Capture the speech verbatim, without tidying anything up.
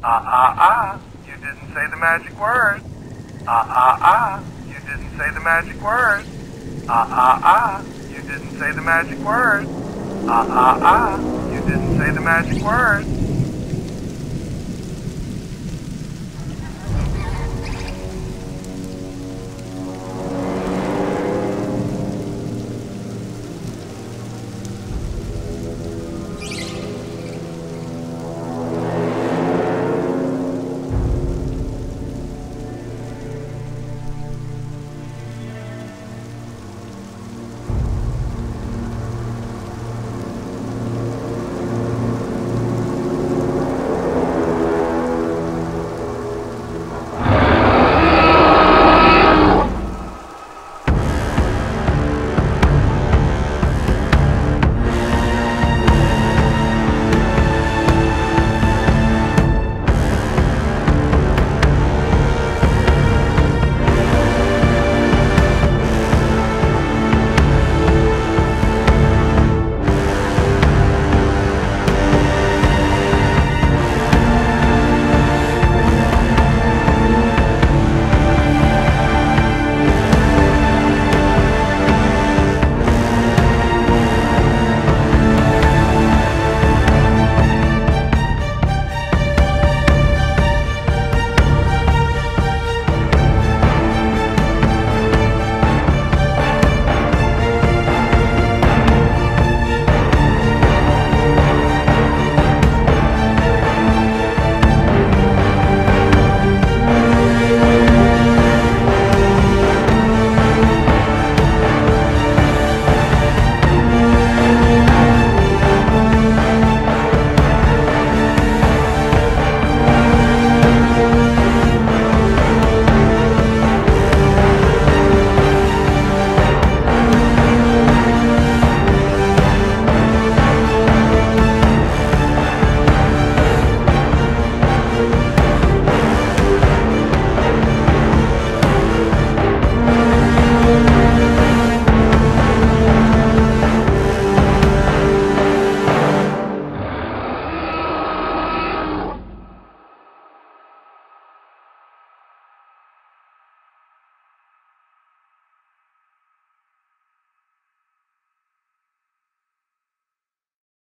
Ah, ah, ah, you didn't say the magic word. Ah, ah, ah, you didn't say the magic word. Ah, ah, ah, you didn't say the magic word. Ah, ah, ah, you didn't say the magic word.